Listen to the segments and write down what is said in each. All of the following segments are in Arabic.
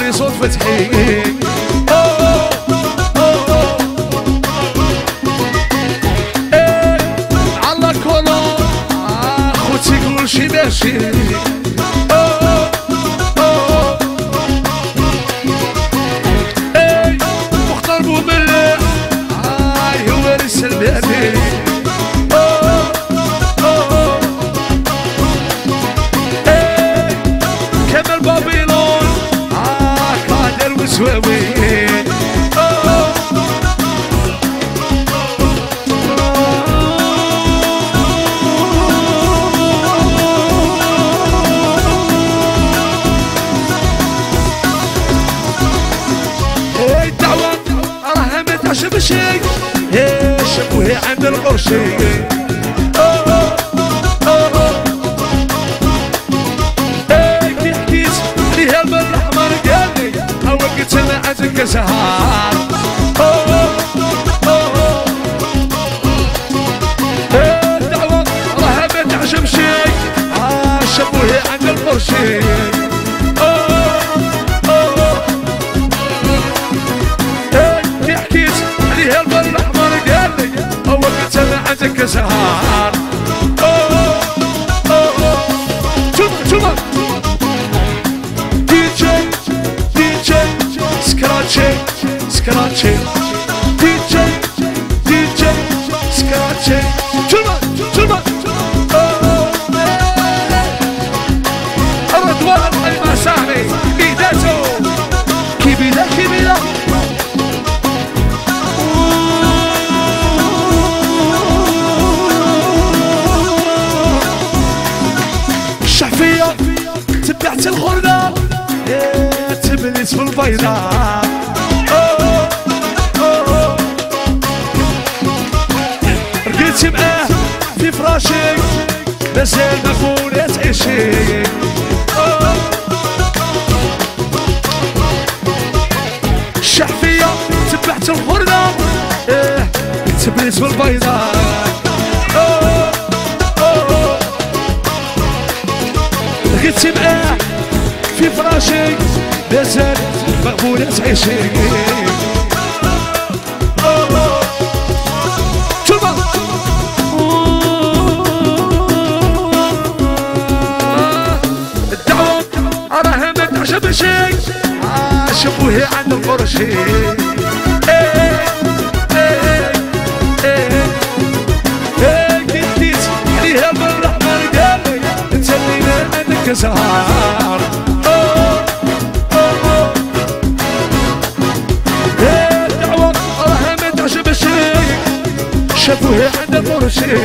عمري صوت فتحي على كولون خوتي كلشي ماشي مختار بوملة هو السلماني كمال بابيلون كادر وسواوي الدعوة راها ما تعجبش شبوهي عند القرشي كي حكيت عليها البر الاحمر قالي هو قلت انا عندك سهار الدعوة راها ما تعجبش شبوهي عند القرشي كي حكيت عليها البر الاحمر قالي هو قلت انا عندك سهار شوف دي جي سكراتشي سكراتشي دي جي سكراتشي شوف الرضوان المسامي بيداتو كبيرة كبيرة الشعفية تبعت الخردة تبلت في البيضاء رقيت معاه في فراشي مازال ما فولت عيشي الشعفية تبعت الخردة تبلت في البيضاء لقيت معاه في فراشي مازال مقبولة تعيشي الدعوة راها ما تعجبش شبوهي عند القرشي كي حكيت عليها البر الاحمر قالي انت اللي عندك سهار الدعوة راها ما تعجبش شبوهي عند القرشي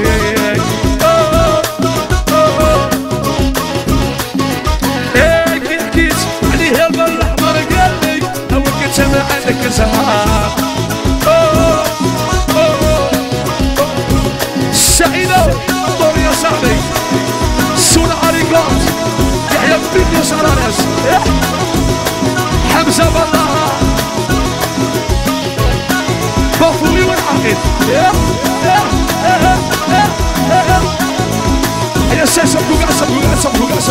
كي حكيت عليها البر الاحمر قالي هو قلت انا عندك سهار السعيدة دور يا صاحبي سونا عريقات يحيى بن يسار ناس حمزة بالله بافوي والعقيد يا ساسة بلوغ عسب بلوغ عسب بلوغ عسب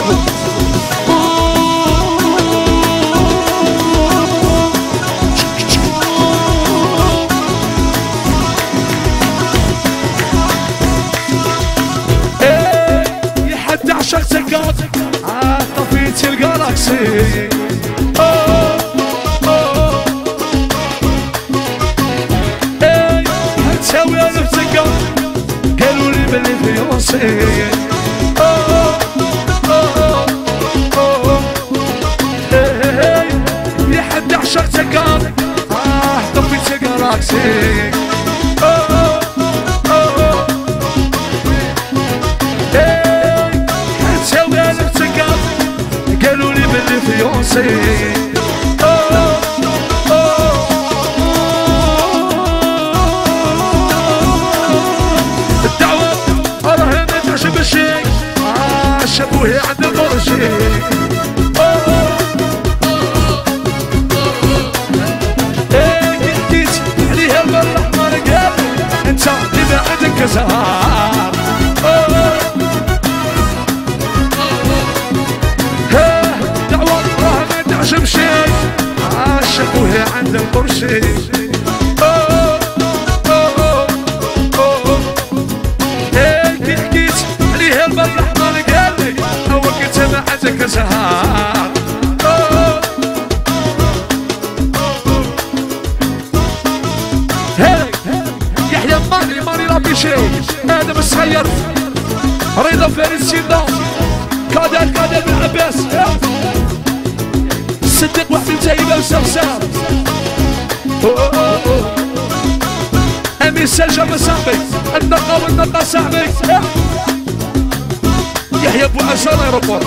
يحد عشق زكات طفيت الجالاكسي هتساوي ألف زكات قالوا لي بلي فيونسي يحد عشق زكات طفيت الجالاكسي هتساوي ألف زكات قالوا لي بلي فيونسي الدعوة راها ما تعجبش شبوهي عند القرشي كي حكيت عليها البر الاحمر قالي انت اللي ما عندك زهار دعوة راها ما تعجبش شافوها عند القرشي كي حكيت عليها البر الأحمر قال لي أول كنت معتك زهار يحيى ماني ربي شيء آدم الصغير رضا فارس سيدا كادر بن عباس صدق وحدي متايبه وسرسار امير سلجة صاحبي النقا والنقا صاحبي يحيى ابو عشان ايروبور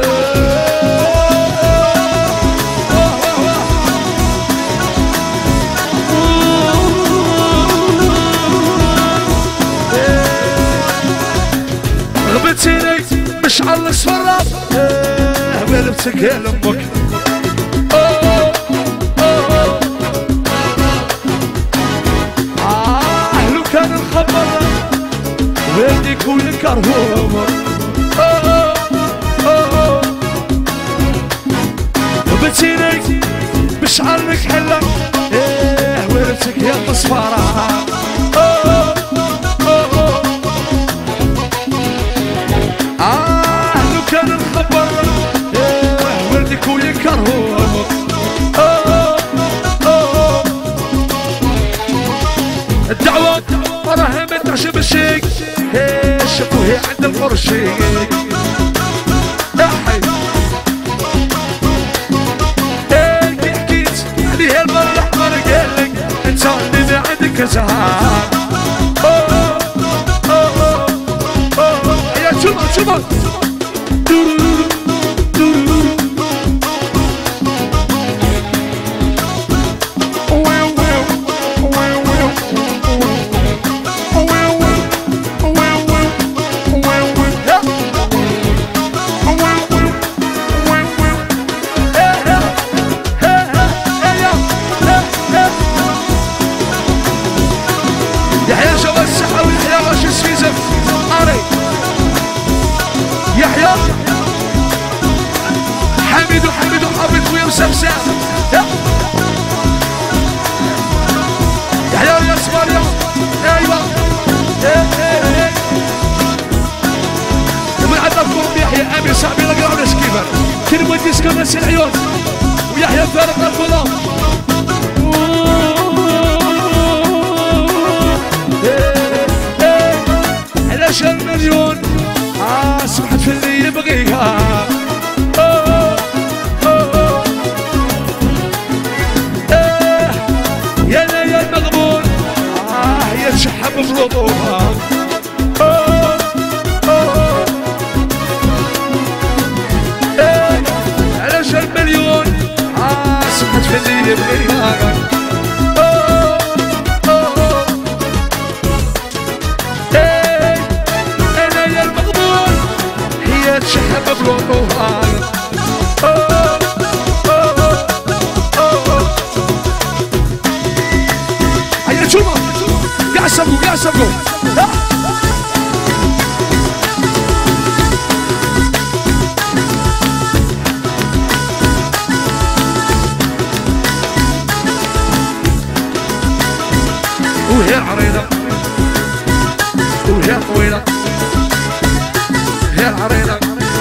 غبتيني مش على الصفرات غلبتك يا لامك لو كان الخبر ويديك ويكرهوم غبتيني مش عليك حلا غلبتك يا الصفرات لو كان الخبر ولدك ويكرهوم الدعوة راها ما تعجب الشيك شافوها عند القرشي يا حي كي حكيت عليها البر الأحمر قال لك انت اللي ما عندك زهار يا شوفوا يحيى جواد الصحة ويحيى راشد سفيزف أري يحيى حميد وحبيب خويا وسمسام يحيى يا صباريا ايوا ومن عندكم يحيى امين صاحبي لا قرا كيفاش كي نودي سكان سي العيون ويحيى فارق الفضاء علاش المليون سمحت في اللي يبغيها يا ليا المغبون يا تشحب بلطوها علاش المليون سمحت في اللي يبغيها تشحب بلوطوها هيا شوفوا قاعد سبقوا وهي عريضة وهي طويلة هي العريضة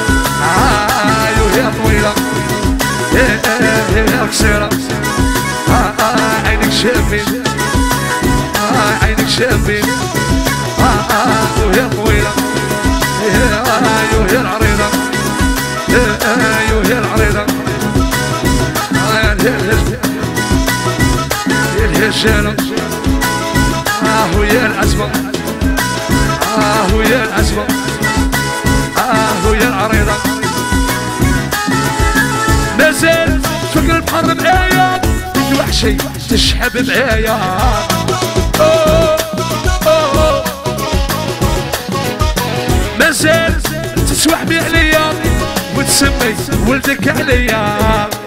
وهي طويلة هي قصيرة عينك شابين عينك شابين وهي طويلة وهي العريضة وهي العريضة هي الهجانة وهي الأزمة وهي الأزمة وهي العريضة مازال فكر البحر بعيا وحشي تشحب بعيا مازال تسوح بي عليا وتسمي ولدك عليا